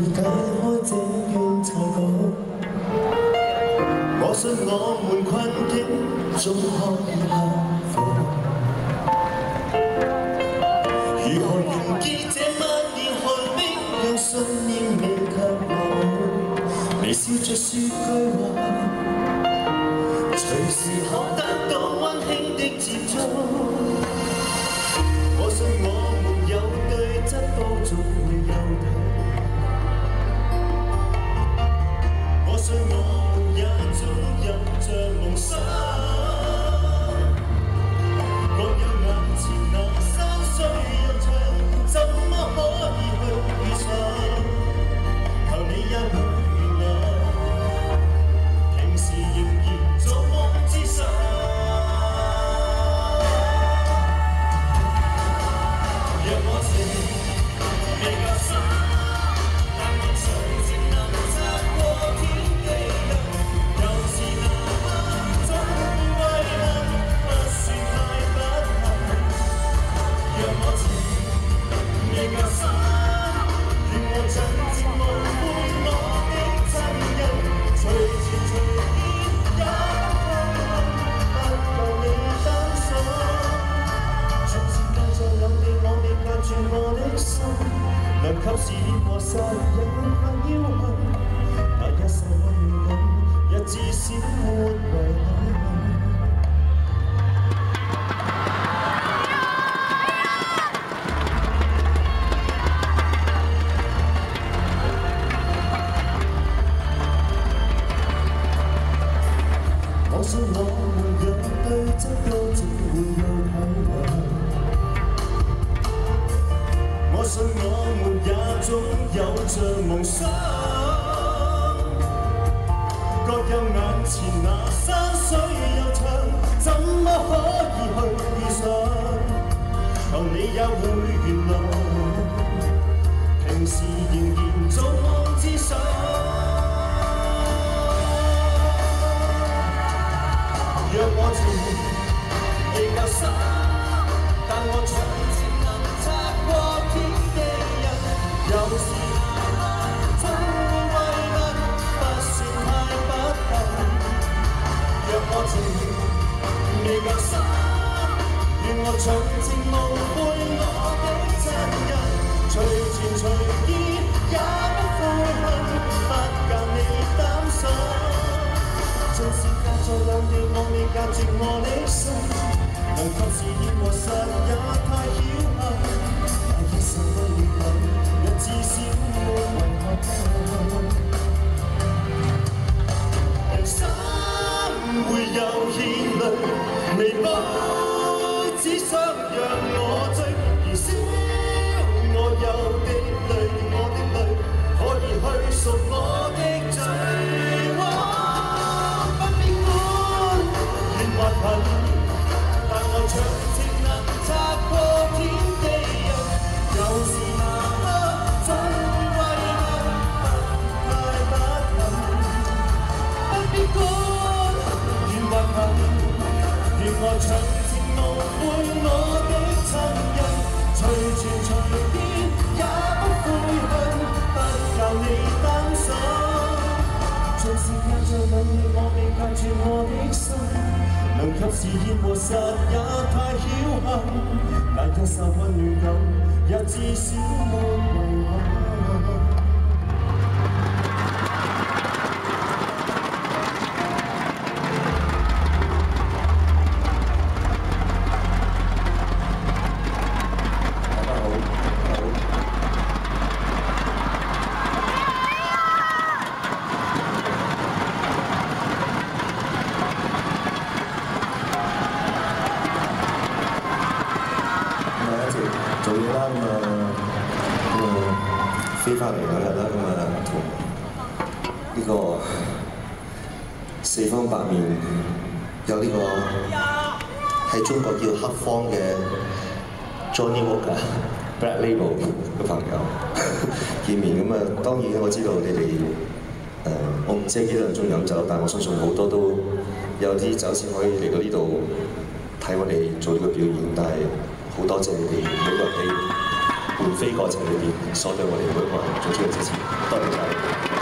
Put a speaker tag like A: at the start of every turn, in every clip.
A: 解開這段殘局，我信我們困境終可以克服。如何完結這萬年寒冰，讓信念未及留？微笑着說句話，隨時可得到溫馨的接觸。我信我們有對質都總會有睇。我信我們也總有着夢想，各有眼前那山水悠長，怎麼可以去遇上？求你也會原諒，平時仍然做夢之上。若我情未夠深，但我隨情能擦過天地人，又是那麼種遺憾，不算太不幸。若我情未夠深，願我盡情無悔我的親人，隨傳隨見也不悔恨，不夠你擔心。縱是隔在兩地，我未隔住我的心，能及時熱和實也太僥倖，那一世溫暖感，也至少沒遺憾。我信我們有對質都總會有體諒。我信我們也總有着夢想，各有眼前那山水悠長，怎麼可以去遇上？求你也會原諒，平時仍然做夢之上。若我情未夠深，但我隨情能擦過天地人，又是那種遺憾，不算太不幸。若我情未夠深，願我盡情無悔我的親人，隨傳隨見也不悔恨，不教你擔心。縱是隔在兩地，我未隔絕我的心，能及時熱和實也太僥倖，那一世溫暖感，也至少沒遺憾。人生會有牽累，彌補只想讓我醉，燃燒我有的淚，我的淚可以去贖我的罪。但我長情能擦過天地人，又是那麼種遺憾，不太不幸。不必管緣或恨，願我長情無悔我的親人，隨傳隨見也不悔恨，不教你擔心。縱是隔在兩地，我未隔住我的心，能及時熱和實也太僥倖，那一剎溫暖感，也至少沒遺憾。做嘢啦，飛翻嚟嗰日啦，同呢個四方八面有呢個喺中國叫黑方嘅 Johnny Walker、Black Label 嘅朋友見面咁啊，當然我知道你哋我唔知幾多人中意飲酒，但我相信好多都有啲酒錢可以嚟到呢度睇我哋做呢個表演，但係好多謝你哋每個人
B: 門飛過程裏邊所對我哋每一個人做出嘅支持，多謝晒。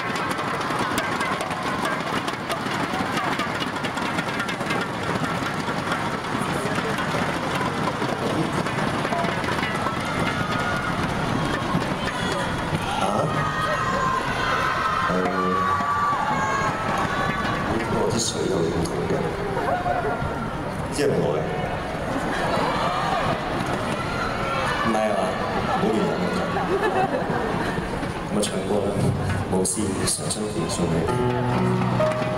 B: 我啲水有唔同嘅，即係我嘅，唔係啊，冇原因嘅。咁啊，唱歌啦，無私上身獻送你。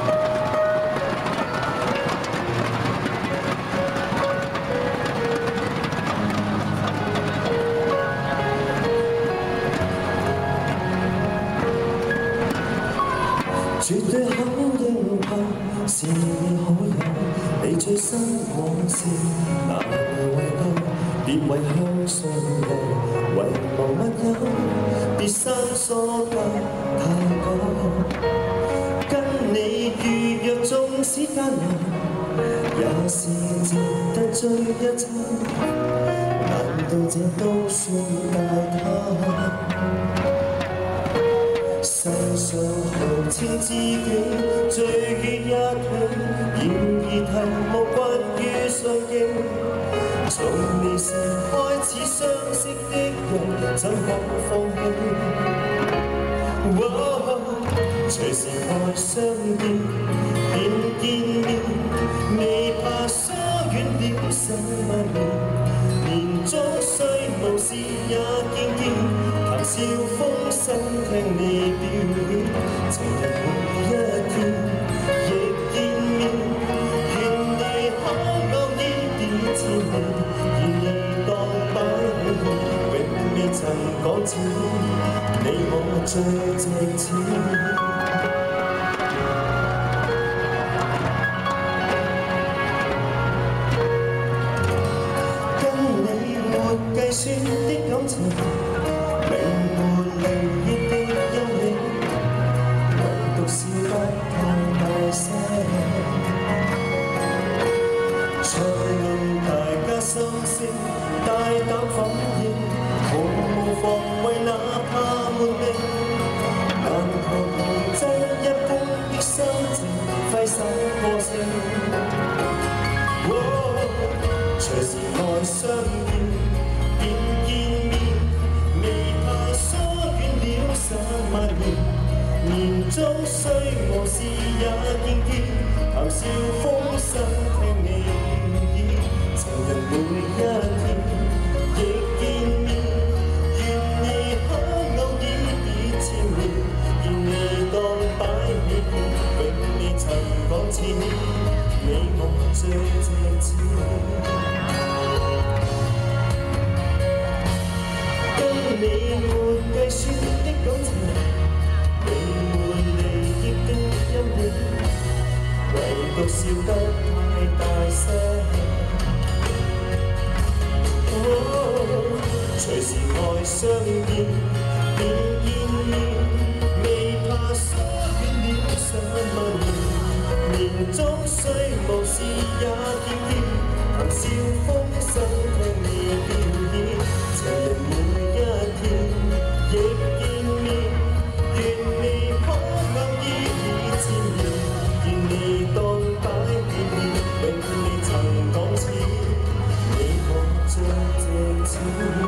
B: 絕對肯認憑是你好友，你最深往事，難為為救，別為向上游，遺忘密友，別生疏得太久。跟你預約縱使艱難，也是值得追一餐。難道這都算大貪？世上豪情知己，聚於一起，然而題目關於相敬。從年時開始相識的人，怎可放棄？隨時愛相見，便見面，未怕疏遠了10萬年。年終雖無事也見見，談笑風生聽你表演。情人每一天亦見面，願你可偶依點千里，願你當擺永未曾講錢，你我最值錢。計算的感情，明沒離別的陰影，唯獨笑得太大聲。才令大家心聲，大膽反應，毫無防衛，哪怕悶命。難求童真一般的心情，揮手歌聲。隨時愛相見。便見面，未怕疏遠了10萬年。年終雖無事也見見，談笑風生聽你願意。情人每一天亦見面，願你可偶依別纏綿，願你當擺起片，永未曾講錢，你我最值錢。你沒計算的感情，你沒離別的陰影，唯獨笑得太大聲。隨時愛相見，便見面，未怕疏遠了10萬年。年終雖無事也見見，談笑風生聽你表演。情人每一天亦見面，願你可偶依別纏綿，願你當擺起片，永未曾講錢，你我最值錢。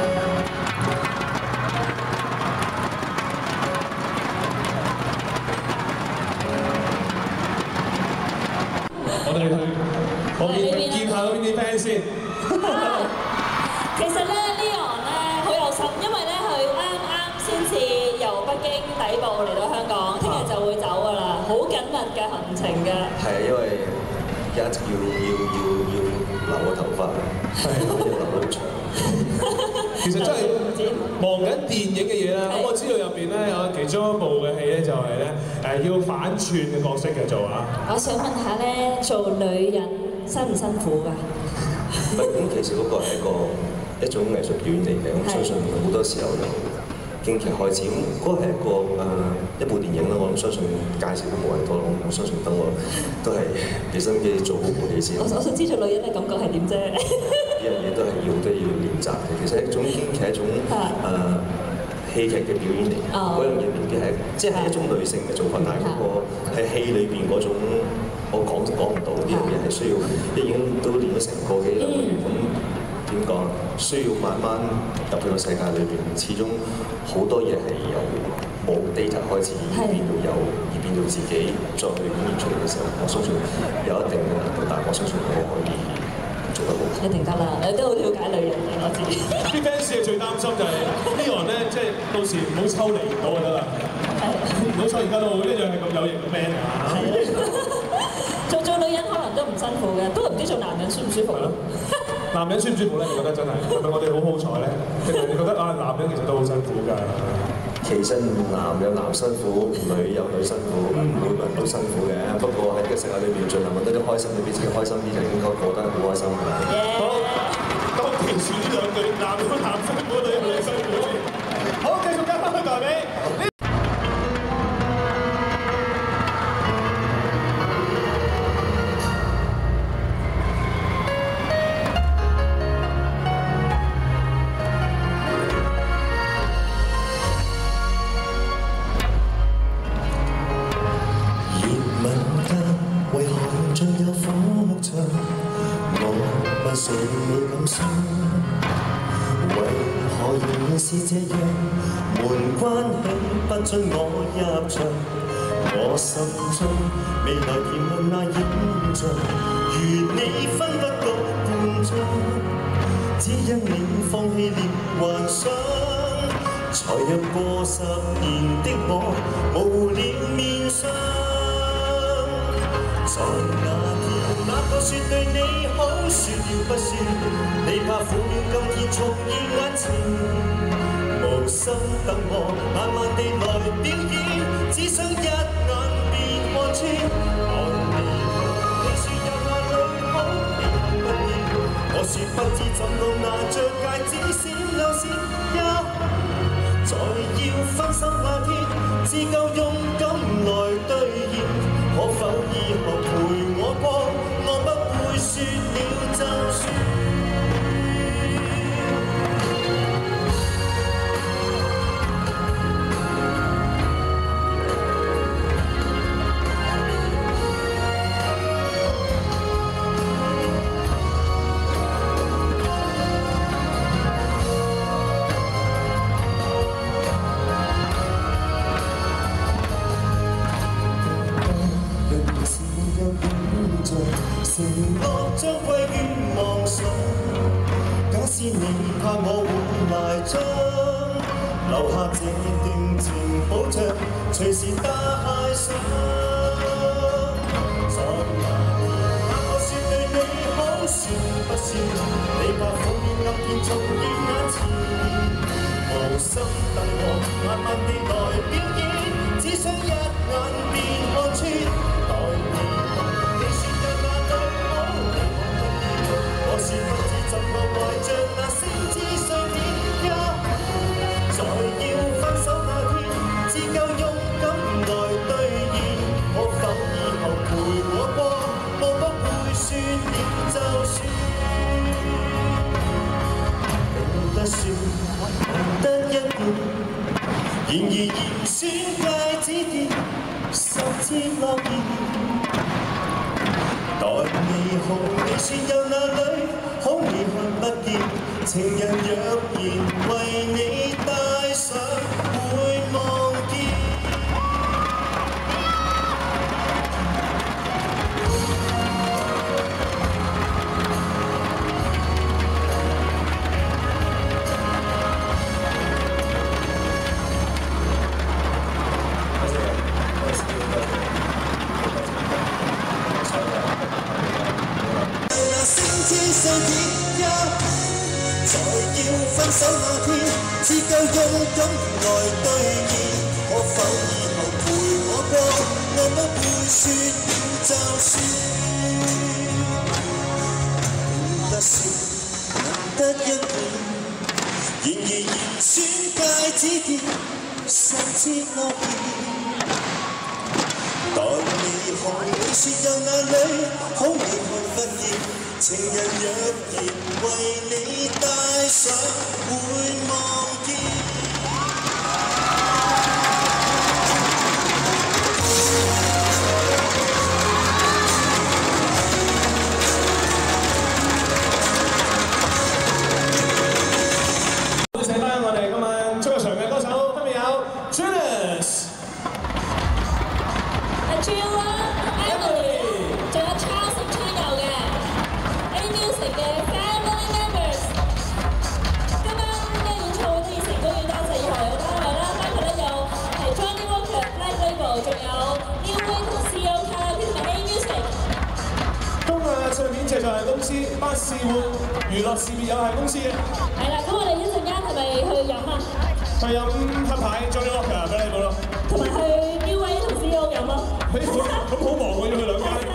C: 我哋去，我見下嗰邊啲 fans 先。
D: 其實咧 ，Leon 咧好有心，因為咧佢啱先至由北京抵埗嚟到香港，聽日就會走噶啦，好緊密嘅行程㗎。
B: 係啊，因為一直要留個頭髮，要留得好長。
C: 其實真係忙緊電影嘅嘢啦。咁我知道入邊咧有其中一部嘅戲咧就係咧要反串嘅角色嘅做啊。
D: 我想問下咧，做女人辛唔辛苦㗎？
B: 咁其實嗰個係一種藝術表演嚟嘅，咁相信好多時候由京劇開始，咁嗰個係一部電影啦。我諗相信介紹都冇人多，我相信等我都係俾心機做好部戲先。
D: 我想知做女人嘅感覺係點啫？
B: 而樣嘢都係要練習嘅。其實一種編劇係一種戲劇嘅表演嚟，嗰樣嘢未必係即係一種女性嘅做法，但係嗰個喺戲裏邊嗰種我講唔到呢樣嘢係需要，已經都練咗成個幾兩個月咁。點講？需要慢慢入去個世界裏邊，始終好多嘢係由冇 data 開始變到有，而變到自己再去演繹出嚟嘅時候，我相信有一定嘅難度，但係我相信我可以做得好。
D: 一定得啦，你都好了解女人嘅，我知。
C: 啲 fans 係最擔心就係呢個人咧，即係到時唔好抽離唔到就得啦。唔好抽而家都好，呢樣係咁有型嘅 man 啊！做女人可能都唔辛苦嘅，不過唔知做男人舒唔舒服咯。男人舒唔舒服咧？你覺得真係係咪我哋好好彩咧？定係你覺得啊，男人其實都好辛苦㗎？
B: 其實男有男辛苦，女有女辛苦，每個人都辛苦嘅。不過喺呢個世界裏面，盡量揾得啲開心，你俾自己開心啲，就應該過得好開心㗎啦。
C: 好，當其時呢兩句男有男辛苦，女有女辛苦。好，繼續交翻去代俾。
B: 是這樣，門關起不准我入場。我心中未來甜蜜那影像，如你分不到半鐘，只因你放棄了幻想。才入過10年的我，無臉面霜。在那天，那個說對你好，說了不算，你怕苦戀今天重現眼前。無心等我慢慢地來表演，只想一眼便看穿。愛你你說有眼淚好，你肯不要？我說不知怎弄，拿着戒指閃兩閃，在要分手那天，只夠勇敢來兌現。可否以後陪我過？我不會說了就算。承諾將歸於妄想，假使你怕我會埋葬，留下這段情保障，隨時帶上。在那年，我說對你好，算不算？你怕苦戀今天重現眼前，無心等我慢慢地來表演，只想一眼便看穿。我是不知怎麼懷着那星之碎片，在要分手那天，只夠勇敢來兌現。可否以後陪我過？我不會說了就算。明得說，難得一見，然而嚴選戒指店，十之樂意。待你好，你說有哪裏好，你看不見。情人若然為你戴上，會望見。在要分手那天，只夠勇敢來兌現。可否以後陪我過？我不會說了就算。得說難得一面，然而嚴選戒指店，十之樂意。待你好，你說有哪裏好，你看不見。 情人若然為你帶上，會望見。
C: 歡迎翻我哋今晚出場嘅歌手，分別有 Julius、
D: Jill 啦、Emily， 仲有 Charles 同 Chino 嘅 A-Music 嘅 Family Members。今晚嘅演唱會都已成功要多謝以下有單位啦，包括咧有係 Johnny Walker Black Label， 仲有 New Way 同 CEO 卡，呢同埋 A-Music。
C: 今日唱片製作人公司巴士活娛樂事業有限公司嘅。
D: 係啦，咁我哋一陣間係咪去飲啊？
C: 去飲黑牌 Johnny Walker 俾你冇咯。
D: 同埋去 New Way 同 CEO 飲啊？
C: 咁好忙喎，要去兩間。